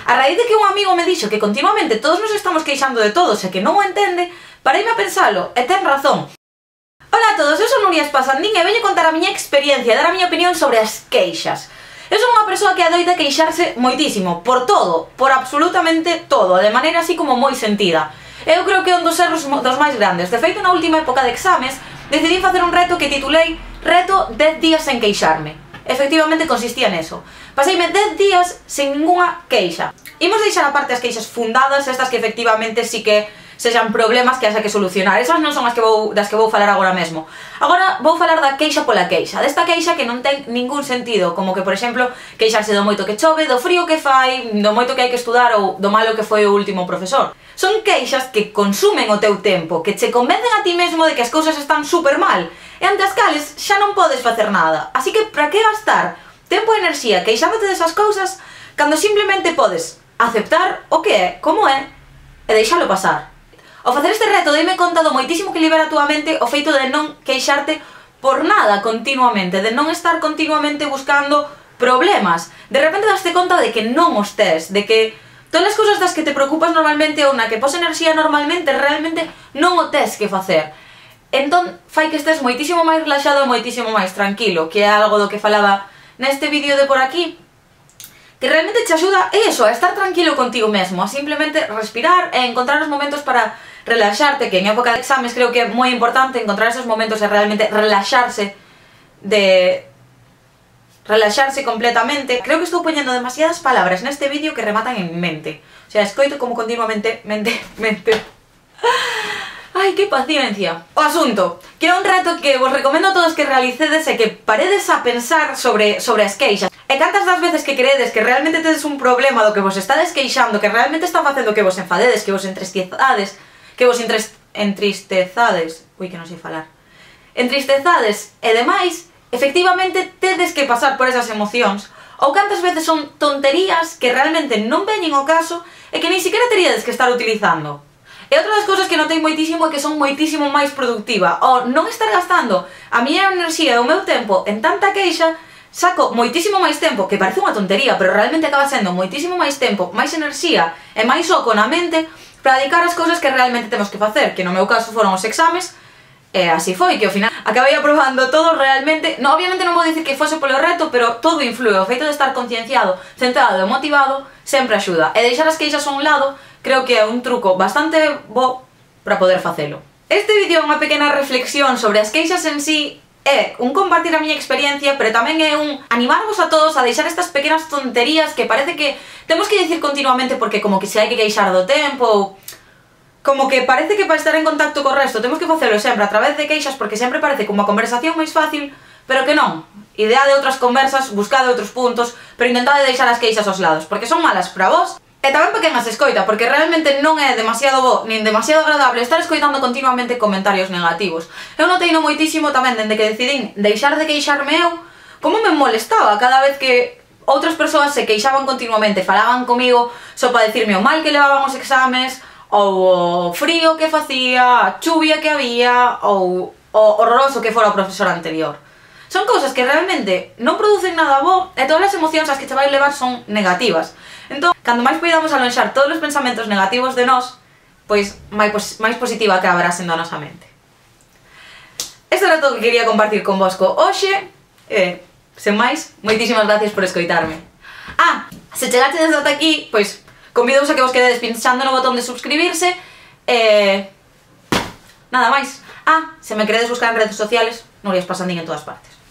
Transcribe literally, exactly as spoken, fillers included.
A raíz de que un amigo me dixo que continuamente todos nos estamos queixando de todos e que non o entende, pareime a pensalo e ten razón. Ola a todos, eu son Nuria Espasandín e veño contar a miña experiencia e dar a miña opinión sobre as queixas. Eu son unha persoa que adoita queixarse moitísimo, por todo, por absolutamente todo, de maneira así como moi sentida. Eu creo que é un dos erros dos máis grandes. De feito, na última época de exames, decidí facer un reto que titulei Reto dez días sen queixarme. Efectivamente consistía neso. Paseime dez días sen ninguna queixa. Imos deixar aparte as queixas fundadas, estas que efectivamente sí que sexan problemas que haxa que solucionar. Esas non son as que vou, das que vou falar agora mesmo. Agora vou falar da queixa pola queixa, desta queixa que non ten ningún sentido, como que, por exemplo, queixarse do moito que chove, do frío que fai, do moito que hai que estudar ou do malo que foi o último profesor. Son queixas que consumen o teu tempo, que che convencen a ti mesmo de que as cousas están super mal, e ante as cales xa non podes facer nada. Así que, para que gastar tempo e enerxía queixándote desas cousas, cando simplemente podes aceptar o que é, como é, e deixalo pasar. Ao facer este reto deime conta do moitísimo que libera a túa mente o feito de non queixarte por nada continuamente, de non estar continuamente buscando problemas. De repente daste conta de que non os tes, de que todas as cousas das que te preocupas normalmente ou na que pos enerxía normalmente realmente non o tes que facer. Entón fai que estés moitísimo máis relaxado e moitísimo máis tranquilo, que é algo do que falaba neste vídeo de por aquí, que realmente te axuda eso, a estar tranquilo contigo mesmo, a simplemente respirar e encontrar os momentos para relaxarte, que en época de exames creo que é moi importante encontrar esos momentos e realmente relaxarse de... relaxarse completamente. Creo que estou poñendo demasiadas palabras neste vídeo que rematan en mente. O sea, escoito como continuamente, mente, mente... Ai, que paciencia! O asunto, que é un reto que vos recomendo a todos que realicedes e que paredes a pensar sobre, sobre as queixas. E cantas das veces que creedes que realmente tedes un problema do que vos estades queixando, que realmente está facendo que vos enfadedes, que vos entristezades, que vos entristezades, ui, que non sei falar, entristezades e demais, efectivamente tedes que pasar por esas emocións, ou cantas veces son tonterías que realmente non veñen ao caso e que nin siquiera teríades que estar utilizando. E outra das cousas que notei moitísimo é que son moitísimo máis productiva, ou non estar gastando a miña enerxía e o meu tempo en tanta queixa, saco moitísimo máis tempo, que parece unha tontería, pero realmente acaba sendo moitísimo máis tempo, máis enerxía e máis oco na mente para dedicar as cousas que realmente temos que facer, que no meu caso foron os exames, e así foi, que ao final acabei aprobando todo realmente. No, obviamente non vou dicir que fose polo reto, pero todo influe, o feito de estar concienciado, centrado e motivado sempre axuda, e deixar as queixas a un lado creo que é un truco bastante bo para poder facelo. Este vídeo é unha pequena reflexión sobre as queixas en sí, é un compartir a miña experiencia, pero tamén é un animarvos a todos a deixar estas pequenas tonterías que parece que temos que dicir continuamente porque como que se hai que queixar do tempo, ou como que parece que para estar en contacto co resto temos que facelo sempre a través de queixas porque sempre parece como a conversación máis fácil, pero que non. Idea de outras conversas, buscade outros puntos, pero intentade deixar as queixas aos lados, porque son malas para vos e tamén para quen as escoita, porque realmente non é demasiado bo, nin demasiado agradable estar escoitando continuamente comentarios negativos. Eu noteino moitísimo tamén, dende que decidín deixar de queixarme eu, como me molestaba cada vez que outras persoas se queixaban continuamente, falaban comigo só para dicirme o mal que levaban os exames, ou o frío que facía, a chuvia que había, ou o horroroso que fora o profesor anterior. Son cousas que realmente non producen nada bo e todas as emocións as que che vai levar son negativas. Entón, cando máis poidamos alonxar todos os pensamentos negativos de nós, pois máis, máis positiva acabará sendo a nosa mente. Este era todo que quería compartir con vosco hoxe, e, sen máis, moitísimas gracias por escoitarme. Ah, se chegaste desde ata aquí, pois convidoos a que vos quededes pinchando no botón de suscribirse e... nada máis. Ah, se me queredes buscar en redes sociales, Nuria Espasandín en todas partes.